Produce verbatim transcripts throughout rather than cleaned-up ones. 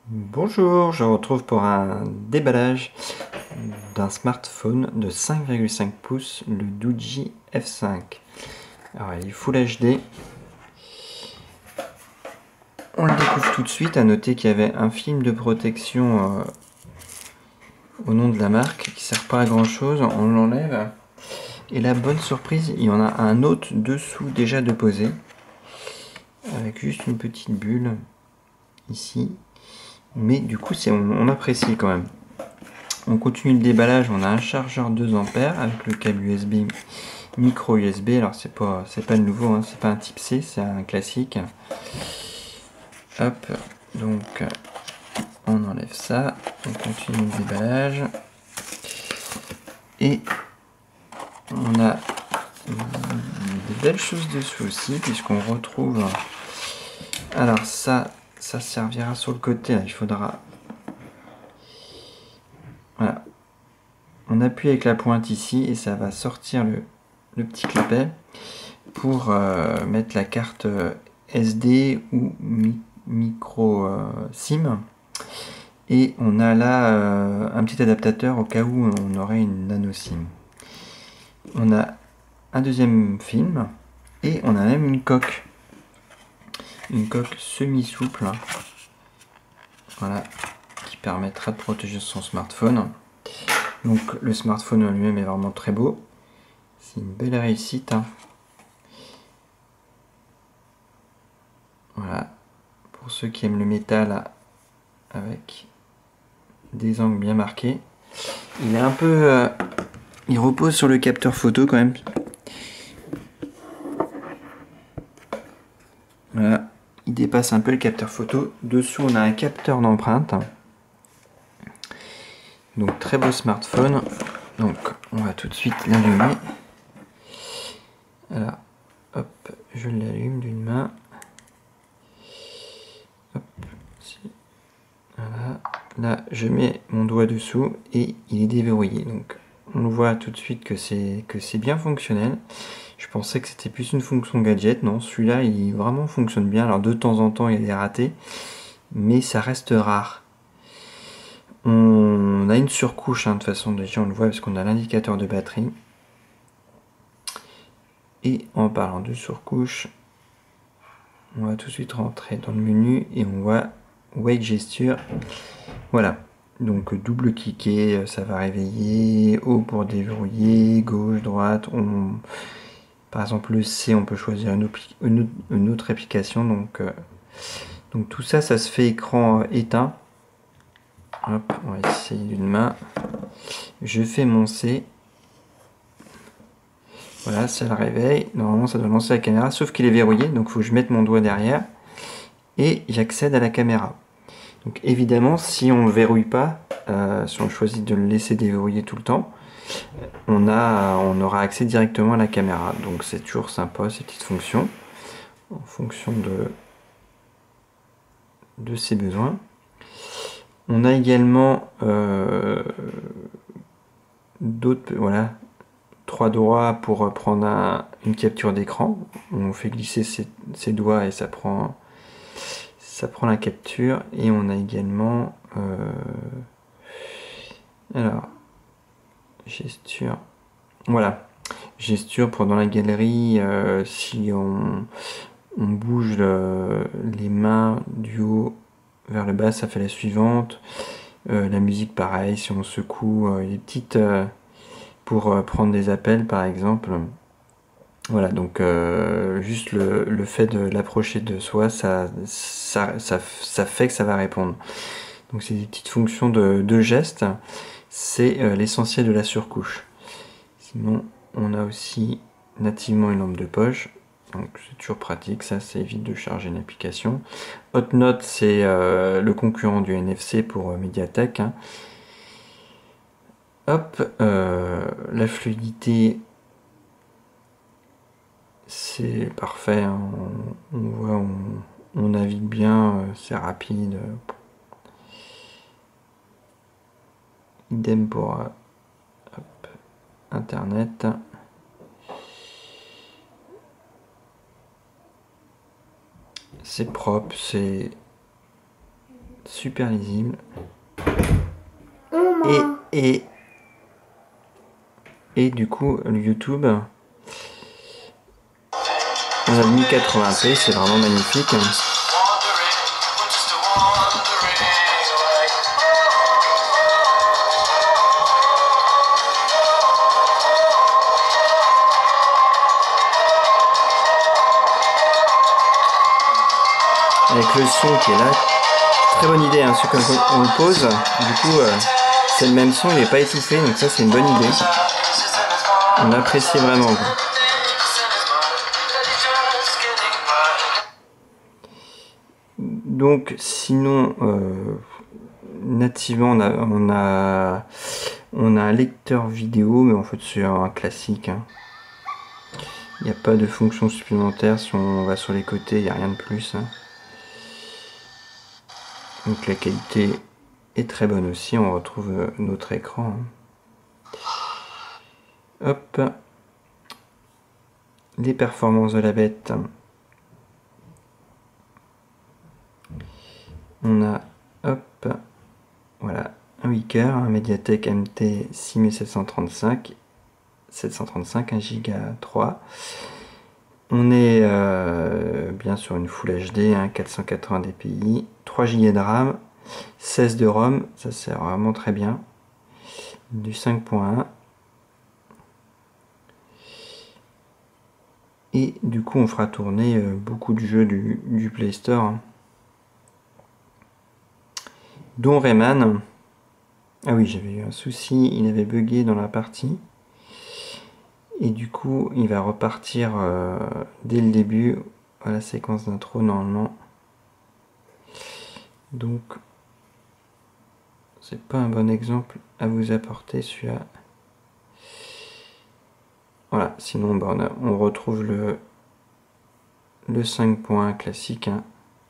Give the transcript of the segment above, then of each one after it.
Bonjour, je retrouve pour un déballage d'un smartphone de cinq virgule cinq pouces, le Doogee F cinq. Alors il est Full H D. On le découvre tout de suite, à noter qu'il y avait un film de protection euh, au nom de la marque qui sert pas à grand chose, on l'enlève. Et la bonne surprise, il y en a un autre dessous déjà de posé, avec juste une petite bulle ici. Mais du coup, c'est, on, on apprécie quand même. On continue le déballage, on a un chargeur deux ampères avec le câble U S B, micro U S B. Alors c'est pas c'est pas le nouveau, hein, c'est pas un type C, c'est un classique. Hop, donc on enlève ça, on continue le déballage. Et on a des belles choses dessous aussi, puisqu'on retrouve. Alors ça, ça servira sur le côté, là, il faudra. Voilà. On appuie avec la pointe ici et ça va sortir le, le petit clapet pour euh, mettre la carte S D ou mi micro euh, SIM. Et on a là euh, un petit adaptateur au cas où on aurait une nano SIM. On a un deuxième film et on a même une coque. Une coque semi-souple. Voilà, qui permettra de protéger son smartphone. Donc le smartphone en lui-même est vraiment très beau. C'est une belle réussite. Hein. Voilà, pour ceux qui aiment le métal avec des angles bien marqués. Il est un peu... Euh, il repose sur le capteur photo quand même. Voilà, il dépasse un peu le capteur photo. Dessous, on a un capteur d'empreinte. Donc très beau smartphone. Donc on va tout de suite l'allumer. Alors, hop, je l'allume d'une main. Hop, voilà. Là, je mets mon doigt dessous et il est déverrouillé. Donc on voit tout de suite que c'est que c'est bien fonctionnel. Je pensais que c'était plus une fonction gadget. Non, celui-là, il vraiment fonctionne bien. Alors de temps en temps, il y a des ratés, mais ça reste rare. On a une surcouche, hein, de toute façon, déjà on le voit parce qu'on a l'indicateur de batterie. Et en parlant de surcouche, on va tout de suite rentrer dans le menu et on voit Wake Gesture. Voilà, donc double cliquer, ça va réveiller, haut pour déverrouiller, gauche, droite. On... Par exemple le C, on peut choisir une, une, une autre application. Donc, euh, donc tout ça, ça se fait écran éteint. Hop, on va essayer d'une main. Je fais mon C. Voilà, ça le réveille. Normalement, ça doit lancer la caméra, sauf qu'il est verrouillé, donc il faut que je mette mon doigt derrière. Et j'accède à la caméra. Donc évidemment, si on ne le verrouille pas, euh, si on choisit de le laisser déverrouiller tout le temps, on, a, on aura accès directement à la caméra. Donc c'est toujours sympa, ces petites fonctions, en fonction de, de ses besoins. On a également euh, d'autres, voilà, trois doigts pour prendre un, une capture d'écran. On fait glisser ses, ses doigts et ça prend, ça prend la capture. Et on a également, euh, alors, gesture, voilà, gesture pour dans la galerie, euh, si on, on bouge le, les mains du haut vers le bas, ça fait la suivante. Euh, la musique pareil, si on secoue euh, les petites euh, pour euh, prendre des appels par exemple. Voilà, donc euh, juste le, le fait de l'approcher de soi, ça, ça, ça, ça fait que ça va répondre. Donc c'est des petites fonctions de, de gestes, c'est euh, l'essentiel de la surcouche. Sinon, on a aussi nativement une lampe de poche. Donc c'est toujours pratique, ça, ça évite de charger une application. HotNote, c'est euh, le concurrent du N F C pour euh, Mediatek. Hein. Hop, euh, la fluidité, c'est parfait. Hein. On, on voit, on, on navigue bien, euh, c'est rapide. Idem pour euh, hop, Internet. C'est propre, c'est super lisible. Oh, Et, et, et du coup, le YouTube, on a mis quatre-vingts p, c'est vraiment magnifique. Avec le son qui est là, très bonne idée, hein, parce que quand on le pose, du coup euh, c'est le même son, il n'est pas étouffé, donc ça c'est une bonne idée. On apprécie vraiment. Quoi. Donc sinon, euh, nativement on a, on, a, on a un lecteur vidéo, mais en fait c'est un classique. Hein. Il n'y a pas de fonction supplémentaire, si on va sur les côtés, il n'y a rien de plus. Hein. Donc la qualité est très bonne aussi, on retrouve notre écran. Hop, les performances de la bête. On a, hop, voilà, un huit cœurs, un Mediatek M T six mille sept cent trente-cinq, sept cent trente-cinq, un giga trois. On est euh, bien sur une Full H D, hein, quatre cent quatre-vingts dpi, trois giga de RAM, seize de ROM, ça c'est vraiment très bien, du cinq point un. Et du coup on fera tourner euh, beaucoup de jeux du, du Play Store, hein. Dont Rayman. Ah oui, j'avais eu un souci, il avait bugué dans la partie. Et du coup, il va repartir euh, dès le début à la séquence d'intro normalement. Donc, c'est pas un bon exemple à vous apporter celui-là. Voilà, sinon bah, on, a, on retrouve le, le cinq point un classique. Hein.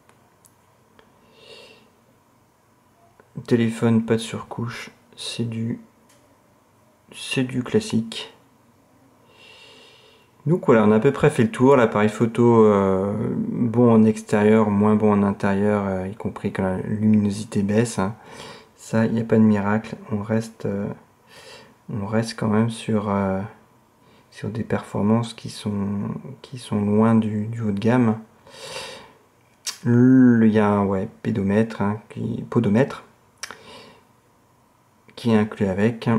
Téléphone, pas de surcouche, c'est du, c'est du classique. Donc voilà, on a à peu près fait le tour. L'appareil photo, euh, bon en extérieur, moins bon en intérieur, euh, y compris quand la luminosité baisse. Hein. Ça, il n'y a pas de miracle. On reste, euh, on reste quand même sur, euh, sur des performances qui sont, qui sont loin du, du haut de gamme. Il y a un ouais, pédomètre, hein, qui, podomètre qui est inclus avec.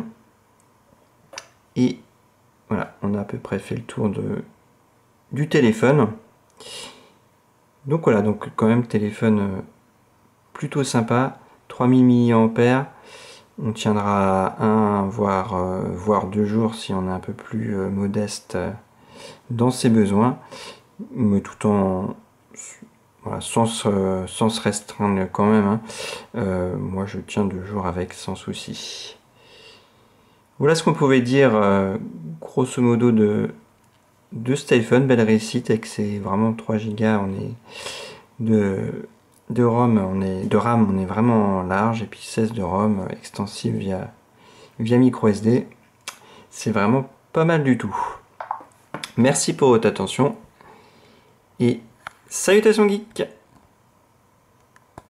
Et voilà, on a à peu près fait le tour de, du téléphone. Donc voilà, donc quand même téléphone euh, plutôt sympa, trois mille milliampères, on tiendra un voire, euh, voire deux jours si on est un peu plus euh, modeste euh, dans ses besoins, mais tout en voilà, sans, euh, sans se restreindre quand même. Hein. Euh, moi je tiens deux jours avec sans souci. Voilà ce qu'on pouvait dire euh, grosso modo de, de cet iPhone. Belle réussite avec ses vraiment trois gigas, on est de, de ROM, on est de RAM, on est vraiment large, et puis seize de ROM extensible via, via micro S D. C'est vraiment pas mal du tout. Merci pour votre attention et salutations geeks!